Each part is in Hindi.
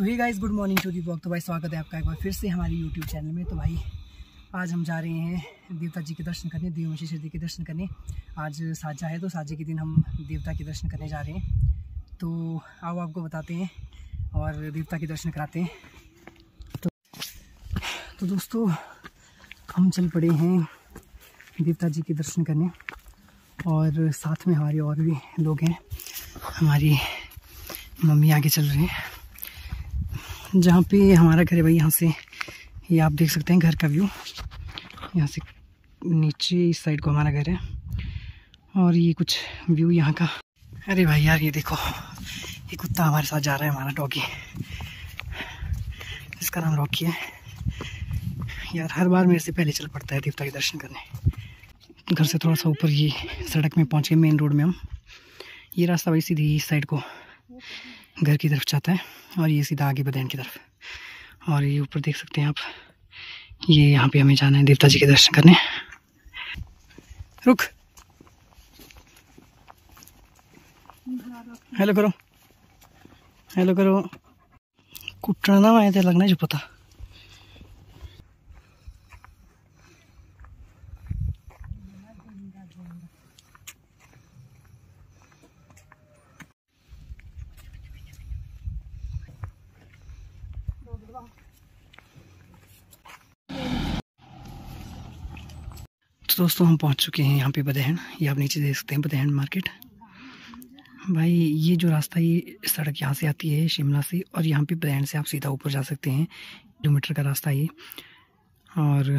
तो ही guys, good morning to the blog. तो भाई स्वागत है आपका एक बार फिर से हमारे यूट्यूब चैनल में। तो भाई आज हम जा रहे हैं देवता जी के दर्शन करने, देव मशीशर जी के दर्शन करने। आज साजा है तो साजे के दिन हम देवता के दर्शन करने जा रहे हैं। तो आओ आपको बताते हैं और देवता के दर्शन कराते हैं। तो दोस्तों हम चल पड़े हैं देवता जी के दर्शन करने और साथ में हमारे और भी लोग हैं। हमारी मम्मी आगे चल रहे हैं। जहाँ पे हमारा घर है भाई, यहाँ से ये आप देख सकते हैं घर का व्यू। यहाँ से नीचे इस साइड को हमारा घर है और ये कुछ व्यू यहाँ का। अरे भाई यार ये देखो, ये कुत्ता हमारे साथ जा रहा है, हमारा डॉगी। इसका नाम रॉकी है। यार हर बार मेरे से पहले चल पड़ता है देवता के दर्शन करने। घर से थोड़ा सा ऊपर ये सड़क में पहुँच गए, मेन रोड में हम। ये रास्ता भाई सीधी इस साइड को घर की तरफ जाता है और ये सीधा आगे बदैन की तरफ। और ये ऊपर देख सकते हैं आप, ये यहाँ पे हमें जाना है देवता जी के दर्शन करने। रुक, हेलो करो, हेलो करो। कुटना ना आए थे लगना है जो पता। तो दोस्तों हम पहुंच चुके हैं यहाँ पे बदेहन। ये आप नीचे देख सकते हैं बदेहन मार्केट। भाई ये जो रास्ता, ये सड़क यहाँ से आती है शिमला से, और यहाँ पे बदेहन से आप सीधा ऊपर जा सकते हैं। किलोमीटर का रास्ता ये, और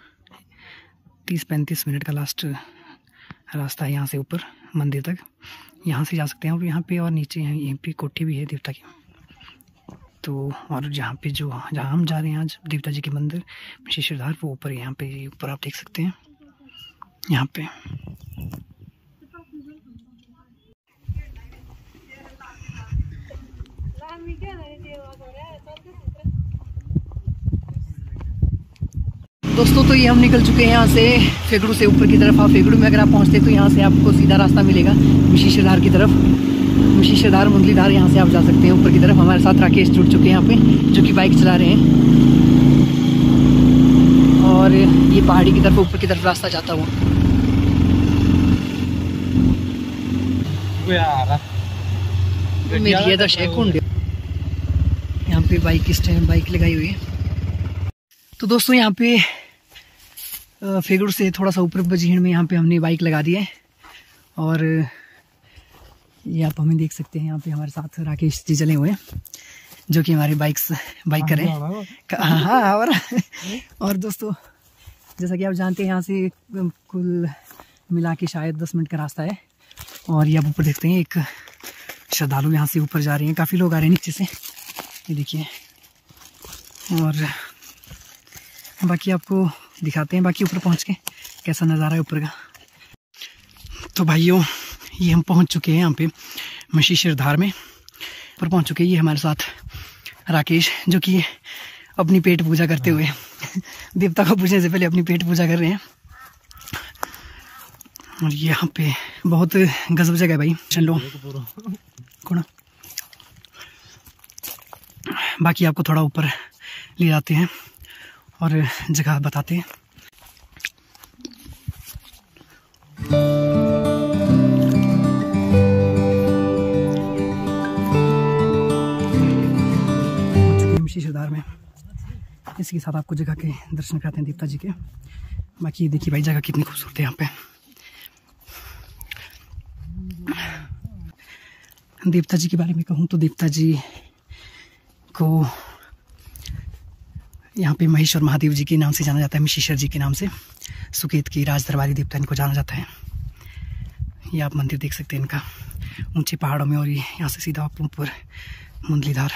30-35 मिनट का लास्ट रास्ता है यहाँ से ऊपर मंदिर तक। यहाँ से जा सकते हैं। और यहाँ पे और नीचे यहीं पे कोठी भी है देवता की। तो और जहाँ पे जहाँ हम जा रहे हैं आज देवता जी के मंदिर मशीशरधार, वो ऊपर यहाँ पे ऊपर आप देख सकते हैं यहाँ पे। दोस्तों तो ये हम निकल चुके हैं यहाँ से फेगड़ू से ऊपर की तरफ। आप फेगड़ू में अगर आप पहुँचते तो यहाँ से आपको सीधा रास्ता मिलेगा मशीशरधार की तरफ। मशीशरधार मुंदलीधार यहाँ से आप जा सकते हैं ऊपर की तरफ। हमारे साथ राकेश जुड़ चुके हैं यहाँ पे, जो कि बाइक चला रहे हैं। और ये पहाड़ी की तरफ ऊपर की तरफ रास्ता जाता हुआ। यहाँ पे बाइक स्टैंड, बाइक लगाई हुई है। तो दोस्तों यहाँ पे फेगुड़ से थोड़ा सा ऊपर बजीहड़ में यहाँ पे हमने बाइक लगा दी है। और ये आप हमें देख सकते हैं, यहाँ पे हमारे साथ राकेश जी चले हुए हैं, जो कि हमारे बाइकर हैं। हाँ। और दोस्तों जैसा कि आप जानते हैं, यहाँ से कुल मिला के शायद 10 मिनट का रास्ता है। और ये आप ऊपर देखते हैं, एक श्रद्धालु यहाँ से ऊपर जा रहे हैं। काफ़ी लोग आ रहे हैं नीचे से, ये देखिए। और बाकी आपको दिखाते हैं बाकी ऊपर पहुँच के कैसा नज़ारा है ऊपर का। तो भाइयों ये हम पहुँच चुके हैं यहाँ पे मशीशरधार में। ऊपर पहुँच चुके हैं। ये हमारे साथ राकेश, जो कि अपनी पेट पूजा करते हुए देवता को पूजने से पहले अपनी पेट पूजा कर रहे हैं। और यहाँ पे बहुत गजब जगह है भाई। चलो कोना, बाकी आपको थोड़ा ऊपर ले जाते हैं और जगह बताते हैं। मशीशरधार में इसके साथ आपको जगह के दर्शन कराते हैं देवता जी के। बाकी देखिए भाई जगह कितनी खूबसूरत है यहाँ पे। देवता जी के बारे में कहूँ तो देवता जी को यहाँ पे महेश और महादेव जी के नाम से जाना जाता है। मशीशर जी के नाम से सुकेत के राज दरबारी देवता इनको जाना जाता है। ये आप मंदिर देख सकते हैं इनका, ऊंचे पहाड़ों में। और ये यहाँ से सीधा आप ऊपर मुंदलीधार।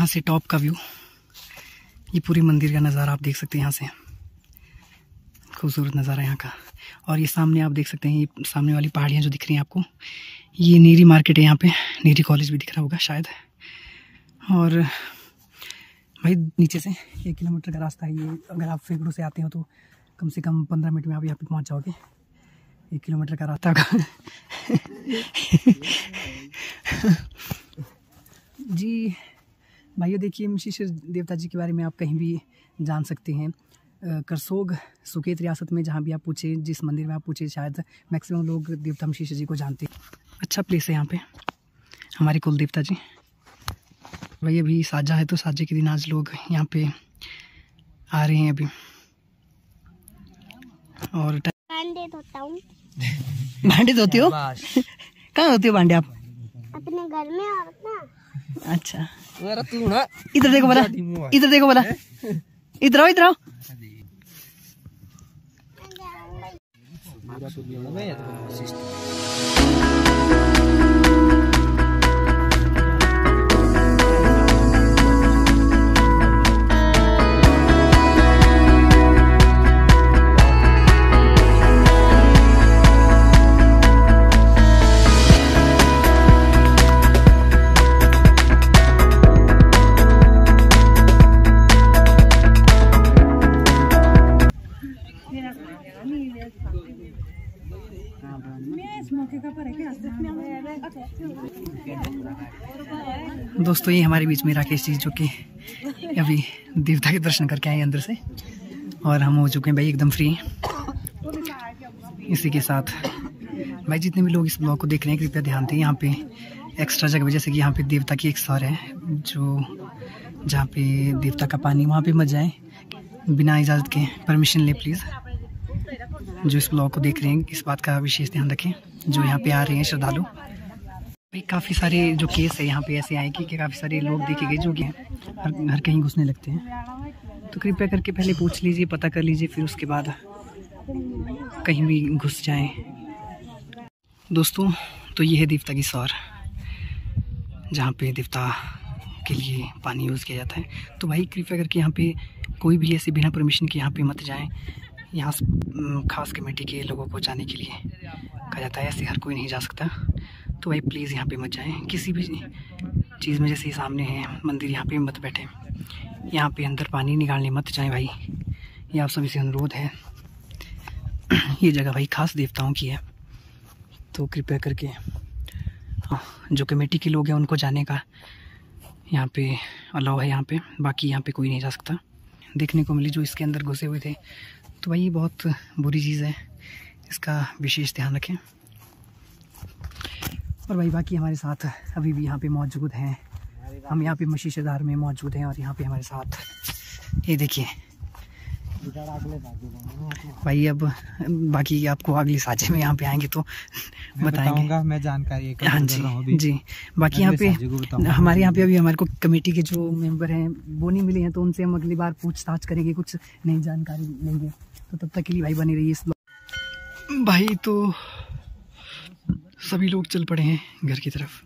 से टॉप का व्यू, ये पूरी मंदिर का नज़ारा आप देख सकते हैं यहाँ से, खूबसूरत नज़ारा यहाँ का। और ये सामने आप देख सकते हैं, ये सामने वाली पहाड़ियाँ जो दिख रही हैं आपको, ये नीरी मार्केट है यहाँ पे, नीरी कॉलेज भी दिख रहा होगा शायद। और भाई नीचे से 1 किलोमीटर का रास्ता है ये। अगर आप फेगड़ू से आते हो तो कम से कम 15 मिनट में आप यहाँ पे पहुँच जाओगे। 1 किलोमीटर का रास्ता का जी भाइयों, देखिए मशीश देवता जी के बारे में आप कहीं भी जान सकते हैं। करसोग सुकेत रियासत में जहाँ भी आप पूछे, जिस मंदिर में आप पूछे, शायद मैक्सिमम लोग देवता मशीश जी को जानते हैं। अच्छा प्लेस है यहाँ पे, हमारे कुल देवता जी। भाई अभी साजा है तो साजे के दिन आज लोग यहाँ पे आ रहे हैं अभी। और भांडे धोता हूँ। भांडे धोते हो? कहाँ धोते हो भांडे आप? अपने घर में। और ना अच्छा, इधर देखो बोला, इधर देखो बोला, इधर आओ, इधर आओ। दोस्तों ये हमारे बीच में राकेश जी, जो कि अभी देवता के दर्शन करके आए अंदर से, और हम हो चुके हैं भाई एकदम फ्री। इसी के साथ भाई जितने भी लोग इस ब्लॉग को देख रहे हैं कृपया ध्यान दें, यहाँ पे एक्स्ट्रा जगह, जैसे कि यहाँ पे देवता की एक सर है, जो जहाँ पे देवता का पानी, वहाँ पे मत जाएं बिना इजाज़त के, परमिशन ले प्लीज़। जो इस ब्लॉग को देख रहे हैं इस बात का विशेष ध्यान रखें, जो यहाँ पे आ रहे हैं श्रद्धालु। भाई काफ़ी सारे जो केस है यहाँ पे ऐसे आए कि काफ़ी सारे लोग देखे गए जो कि हर कहीं घुसने लगते हैं। तो कृपया करके पहले पूछ लीजिए, पता कर लीजिए, फिर उसके बाद कहीं भी घुस जाएं। दोस्तों तो ये है देवता की सौर, जहाँ पे देवता के लिए पानी यूज़ किया जाता है। तो भाई कृपया करके यहाँ पे कोई भी ऐसे बिना परमिशन के यहाँ पे मत जाएं। यहाँ खास कमेटी के लोगों को जाने के लिए कहा जाता है, ऐसे हर कोई नहीं जा सकता। तो भाई प्लीज़ यहाँ पे मत जाएं, किसी भी चीज़ में, जैसे सामने है मंदिर, यहाँ पे मत बैठें, यहाँ पे अंदर पानी निकालने मत जाएं भाई, ये आप सभी से अनुरोध है। ये जगह भाई खास देवताओं की है, तो कृपया करके जो कमेटी के लोग हैं उनको जाने का यहाँ पे अलाउ है यहाँ पे, बाकी यहाँ पे कोई नहीं जा सकता। देखने को मिली जो इसके अंदर घुसे हुए थे, तो भाई ये बहुत बुरी चीज़ है, इसका विशेष ध्यान रखें। और भाई बाकी हमारे साथ अभी भी यहाँ पे मौजूद हैं, हम यहाँ पे मशीशेदार में मौजूद हैं, और यहाँ पे हमारे साथ ये देखिए भाई। अब बाकी आपको अगली साझे में यहाँ पे आएंगे तो बताएंगे मैं जानकारी। हाँ जी जी, बाकी यहाँ पे हमारे यहाँ पे अभी हमारे को कमेटी के जो मेंबर हैं वो नहीं मिले हैं, तो उनसे हम अगली बार पूछताछ करेंगे, कुछ नई जानकारी लेंगे। तो तब तक के लिए भाई बने रहिए इस भाई। तो सभी लोग चल पड़े हैं घर की तरफ,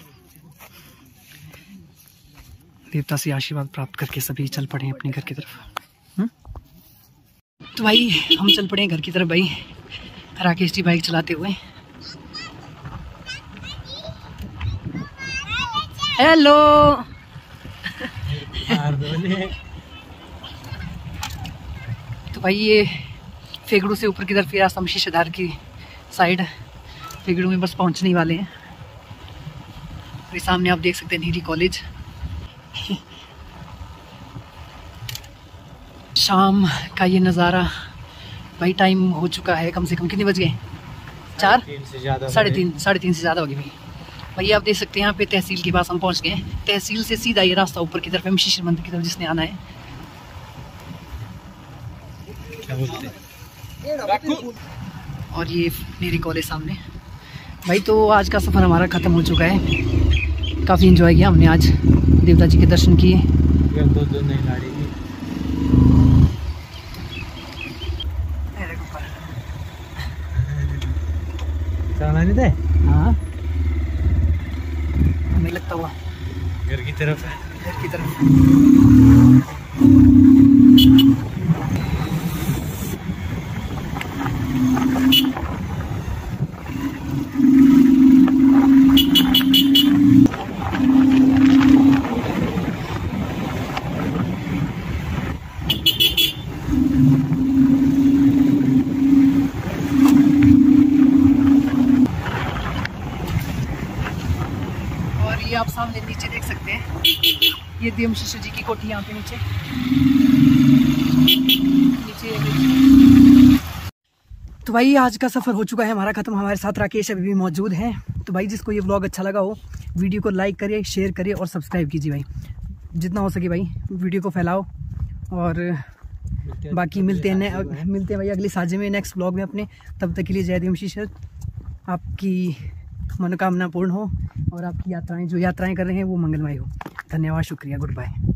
देवता से आशीर्वाद प्राप्त करके सभी चल पड़े हैं अपने घर की तरफ। तो भाई हम चल पड़े हैं घर की तरफ भाई, राकेश जी बाइक चलाते हुए। हेलो तो भाई ये फेगड़ू से ऊपर की तरफ ये रास्ता मशीशेदार की साइड, फेगड़ू में बस पहुंचने ही वाले हैं। ये सामने आप देख सकते हैं नीरी कॉलेज। शाम का ये नज़ारा भाई, टाइम हो चुका है कम से कम, कितने बज गए? 4 साढ़े तीन से ज़्यादा हो गए भाई। भाई आप देख सकते हैं यहाँ पे तहसील के पास हम पहुँच गए। तहसील से सीधा ये रास्ता ऊपर की तरफ है, मशीश मंदिर की तरफ जिसने आना है। और ये नीरी कॉलेज सामने भाई। तो आज का सफ़र हमारा ख़त्म हो चुका है, काफ़ी एंजॉय किया हमने आज, देवता जी के दर्शन किए। नहीं थे? हाँ हमें लगता हुआ घर की तरफ है। इधर की तरफ। ये आप सामने नीचे देख सकते हैं, ये देवमशीष जी की कोठी यहाँ पे नीचे। तो भाई आज का सफ़र हो चुका है हमारा ख़त्म। हमारे साथ राकेश अभी भी मौजूद हैं। तो भाई जिसको ये व्लॉग अच्छा लगा हो, वीडियो को लाइक करिए, शेयर करिए और सब्सक्राइब कीजिए भाई, जितना हो सके भाई वीडियो को फैलाओ। और बाकी मिलते हैं भाई अगली साझे में, नेक्स्ट व्लॉग में अपने। तब तक के लिए जय देवमशीष। आपकी मनोकामना पूर्ण हो और आपकी यात्राएं जो यात्राएं कर रहे हैं वो मंगलमय हो। धन्यवाद, शुक्रिया, गुड बाय।